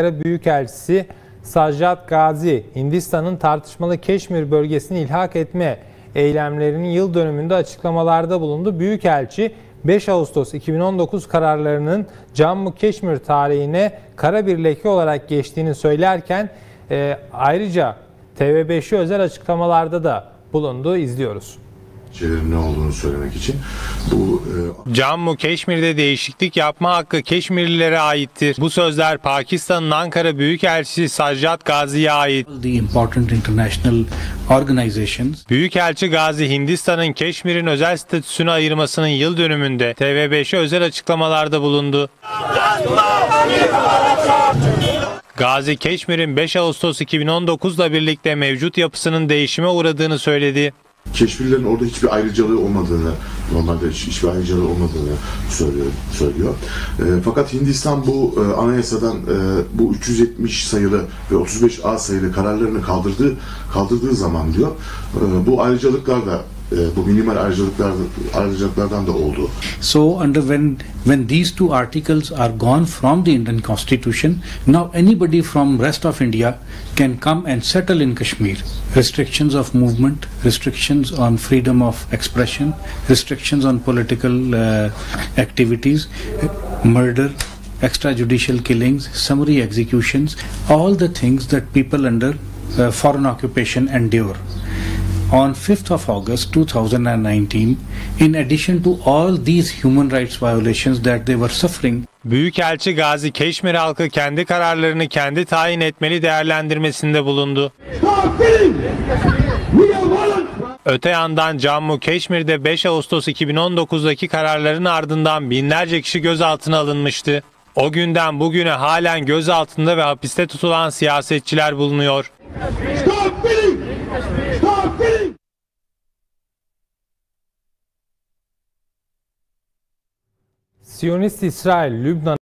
Ankara Büyükelçisi Sajjad Gazi, Hindistan'ın tartışmalı Keşmir bölgesini ilhak etme eylemlerinin yıl dönümünde açıklamalarda bulundu. Büyükelçi 5 Ağustos 2019 kararlarının Cammu-Keşmir tarihine kara bir leke olarak geçtiğini söylerken ayrıca TV5'e özel açıklamalarda da bulundu. İzliyoruz. Ne olduğunu söylemek için bu Cammu-Keşmir'de değişiklik yapma hakkı Keşmirlilere aittir. Bu sözler Pakistan'ın Ankara Büyükelçisi Sajjad Gazi'ye ait. Büyükelçi Gazi, Hindistan'ın Keşmir'in özel statüsünü ayırmasının yıl dönümünde TV5'e özel açıklamalarda bulundu. Gazi, Keşmir'in 5 Ağustos 2019'la birlikte mevcut yapısının değişime uğradığını söyledi. Keşmirlilerin orada hiçbir ayrıcalığı olmadığını, normalde hiçbir ayrıcalığı olmadığını söylüyor. Fakat Hindistan bu anayasadan bu 370 sayılı ve 35A sayılı kararlarını kaldırdığı zaman diyor, bu ayrıcalıklar da bu minimal ayrıcalıklardan da oldu. So when these two articles are gone from the Indian Constitution, now anybody from rest of India can come and settle in Kashmir. Restrictions of movement, restrictions on freedom of expression, restrictions on political activities, murder, extrajudicial killings, summary executions, all the things that people under foreign occupation endure. On 5th of August 2019, in addition to all these human rights violations that they were suffering, Büyükelçi Gazi, Keşmir halkı kendi kararlarını kendi tayin etmeli değerlendirmesinde bulundu. Öte yandan Cammu-Keşmir'de 5 Ağustos 2019'daki kararların ardından binlerce kişi gözaltına alınmıştı. O günden bugüne halen gözaltında ve hapiste tutulan siyasetçiler bulunuyor. Siyonist İsrail, Lübnan